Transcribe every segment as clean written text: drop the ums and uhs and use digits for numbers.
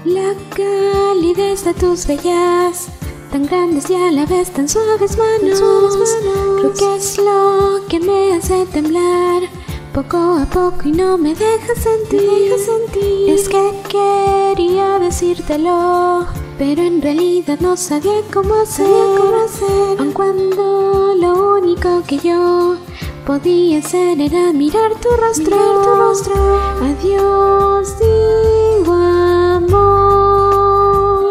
La calidez de tus bellas, tan grandes y a la vez tan suaves manos, creo que es lo que me hace temblar poco a poco y no me deja sentir. Es que quería decírtelo, pero en realidad no sabía cómo hacer. Aun cuando lo único que yo podía hacer era mirar tu rostro. Adiós, digo amor.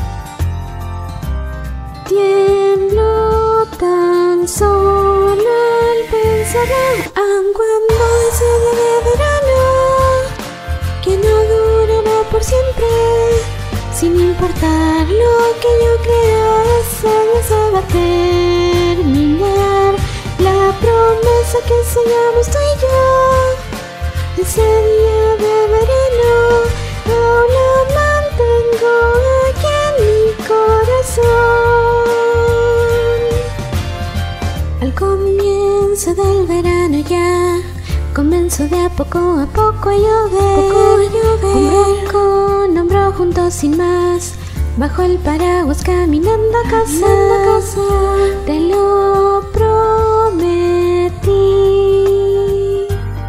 Tiemblo tan solo al pensarlo, aun cuando es el día de verano, que no durará por siempre. Sin importar lo que yo crea, ese día se va a terminar. La promesa que sellamos tú y yo, ese día de verano, aún la mantengo aquí en mi corazón. Al comienzo del verano ya comenzó de a poco a llover. Hombro con hombro juntos sin más, bajo el paraguas caminando a casa. Te lo prometí.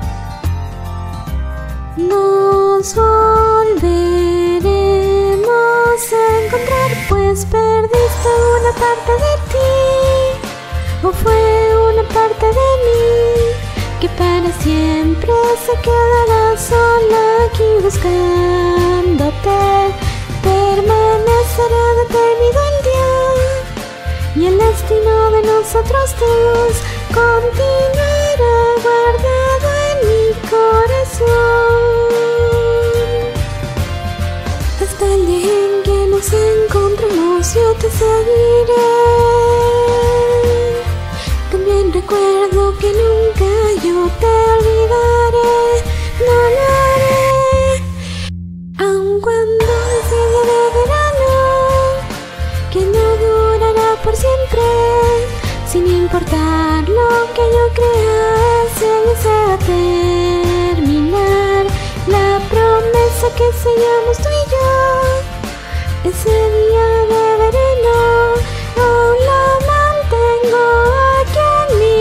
Nos volveremos a encontrar, pues perdiste una parte de ti, o fue una parte de mí que para siempre se quedará sola aquí buscándote. Permanecerá detenido el día y el destino de nosotros dos continuará guardado en mi corazón. Hasta el día en que nos encontremos yo te seguiré. También recuerdo que nunca yo te olvidaré, no lo haré. Aun cuando es el día de verano, que no durará por siempre, sin importar lo que yo crea, ese día se va a terminar. La promesa que sellamos tú y yo, ese día de verano, aún la mantengo aquí en mi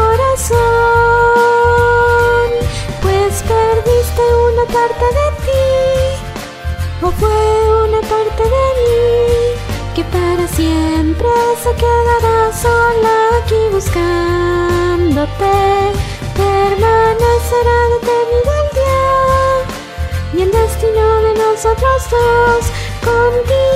corazón. Pues perdiste una parte de ti, o fue una parte de mí que para siempre se quedará sola aquí buscándote. Permanecerá detenido el día y el destino de nosotros dos contigo.